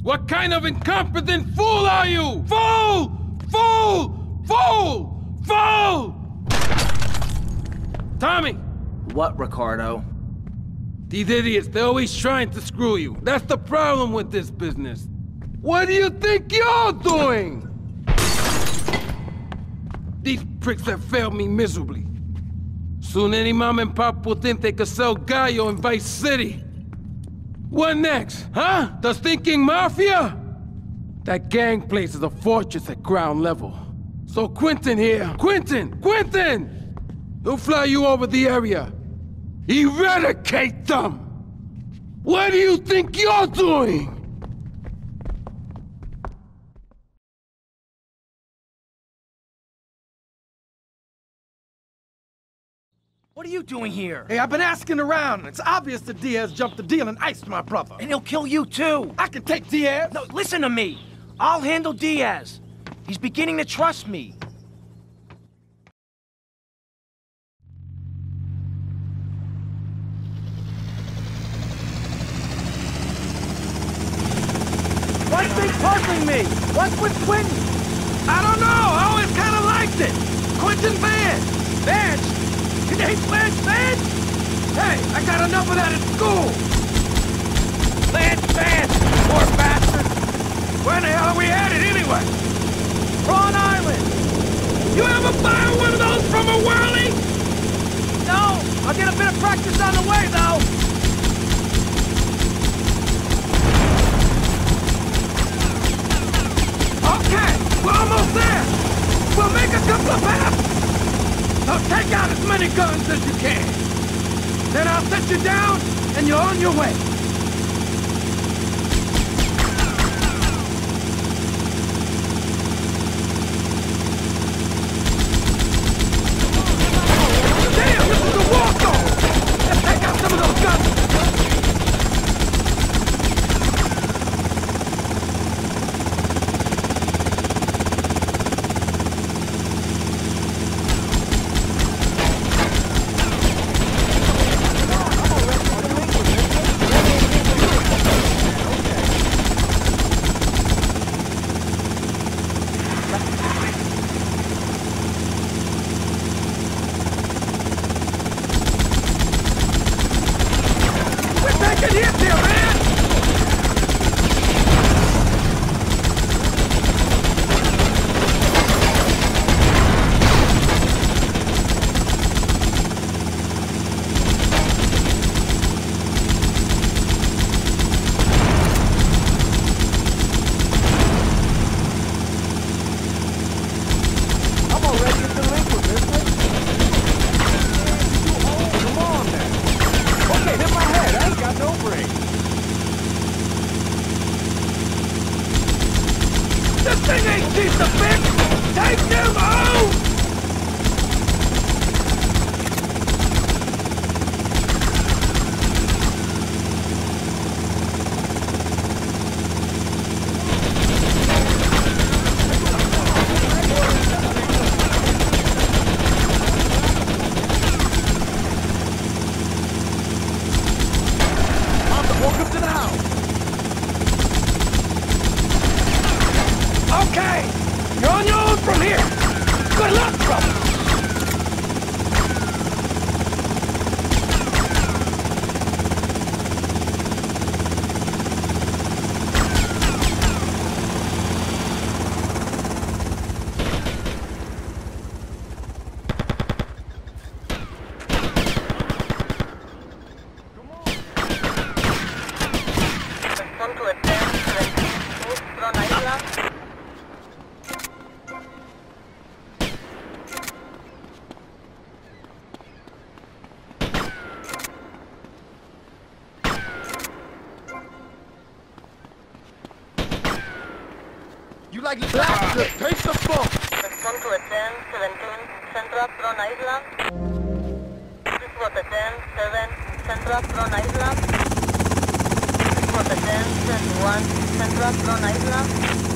What kind of incompetent fool are you? Fool! Fool! Fool! Fool! Tommy! What, Ricardo? These idiots, they're always trying to screw you. That's the problem with this business. What do you think you're doing? These pricks have failed me miserably. Soon any mom and pop will think they could sell Gallo in Vice City. What next, huh? The stinking mafia? That gang place is a fortress at ground level. So Quentin here, Quentin! He'll fly you over the area. Eradicate them! What do you think you're doing? What are you doing here? Hey, I've been asking around. It's obvious that Diaz jumped the deal and iced my brother. And he'll kill you too. I can take Diaz. No, listen to me. I'll handle Diaz. He's beginning to trust me. Why's they puzzling me? What's with Quentin? I don't know. I always kind of liked it. Quentin Vance. Vance? Your name's Vance Vance? Hey, I got enough of that at school. Vance Vance, poor bastard. Where the hell are we headed anyway? Prawn Island. You ever fire one of those from a whirly? No. I'll get a bit of practice on the way, though. Okay, we're almost there. We'll make a couple of passes. So take out as many guns as you can. Then I'll set you down, and you're on your way. Damn, this is a walk-off! Let's take out some of those guns. You like laughter? Take the book! Respond to a 10-17 Central Prawn Island. This is what a 10-7 Central Prawn Island. This is what a 10-1 Central Prawn Island.